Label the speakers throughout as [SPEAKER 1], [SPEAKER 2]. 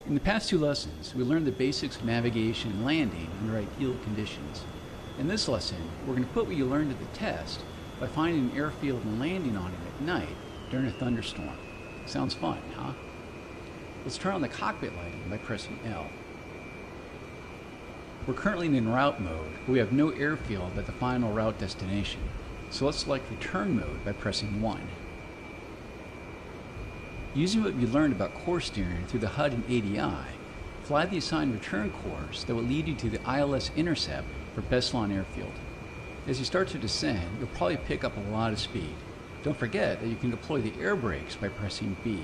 [SPEAKER 1] In the past two lessons, we learned the basics of navigation and landing under ideal conditions. In this lesson, we're going to put what you learned to the test by finding an airfield and landing on it at night during a thunderstorm. Sounds fun, huh? Let's turn on the cockpit lighting by pressing L. We're currently in route mode, but we have no airfield at the final route destination. So let's select return mode by pressing 1. Using what we learned about course steering through the HUD and ADI, fly the assigned return course that will lead you to the ILS intercept for Beslan Airfield. As you start to descend, you'll probably pick up a lot of speed. Don't forget that you can deploy the air brakes by pressing B.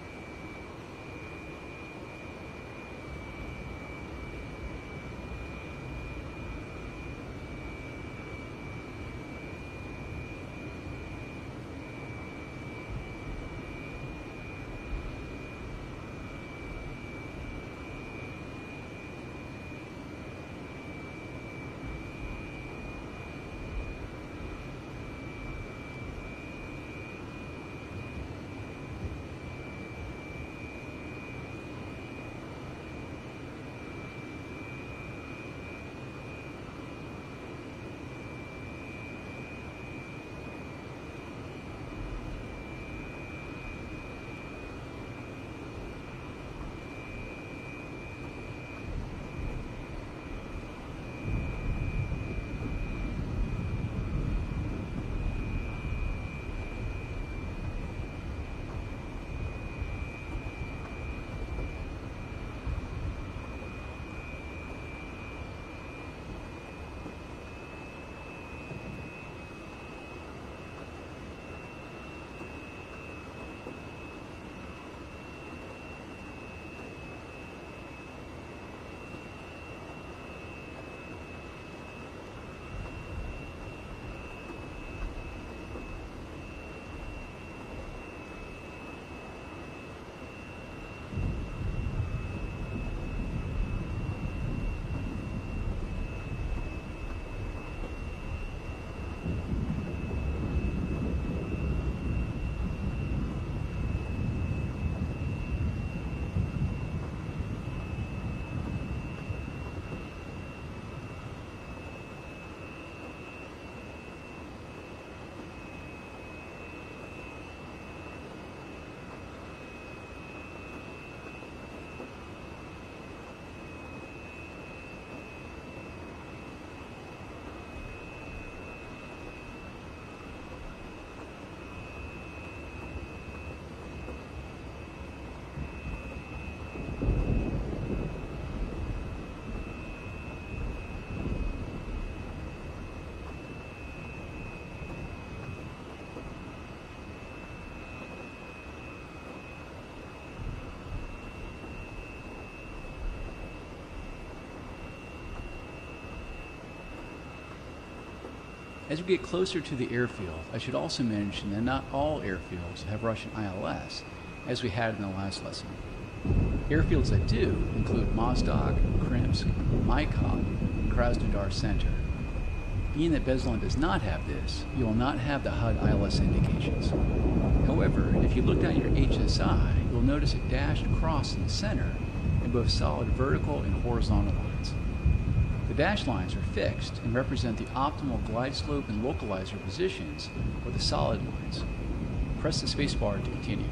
[SPEAKER 1] As we get closer to the airfield, I should also mention that not all airfields have Russian ILS, as we had in the last lesson. Airfields that do include Mozdok, Krimsk, Maikop, and Krasnodar Center. Being that Beslan does not have this, you will not have the HUD ILS indications. However, if you look down your HSI, you'll notice a dashed cross in the center in both solid vertical and horizontal lines. The dashed lines are fixed and represent the optimal glide slope and localizer positions for the solid lines. Press the spacebar to continue.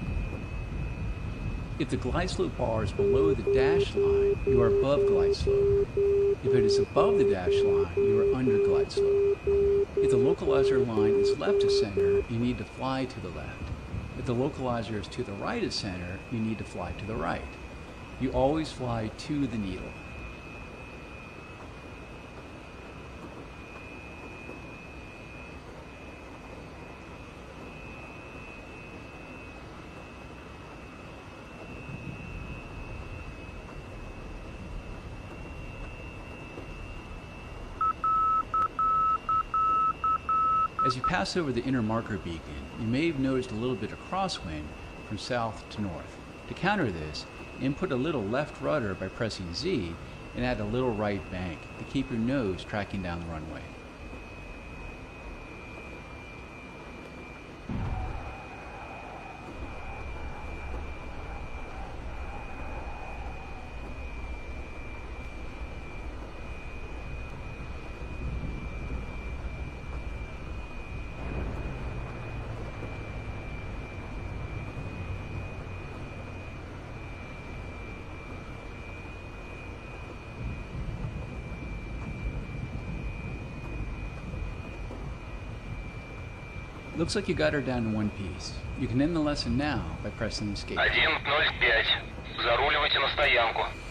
[SPEAKER 1] If the glide slope bar is below the dashed line, you are above glide slope. If it is above the dashed line, you are under glide slope. If the localizer line is left of center, you need to fly to the left. If the localizer is to the right of center, you need to fly to the right. You always fly to the needle. As you pass over the inner marker beacon, you may have noticed a little bit of crosswind from south to north. To counter this, input a little left rudder by pressing Z and add a little right bank to keep your nose tracking down the runway. Looks like you got her down in one piece. You can end the lesson now by pressing escape.
[SPEAKER 2] 1:05. Заруливайте на стоянку.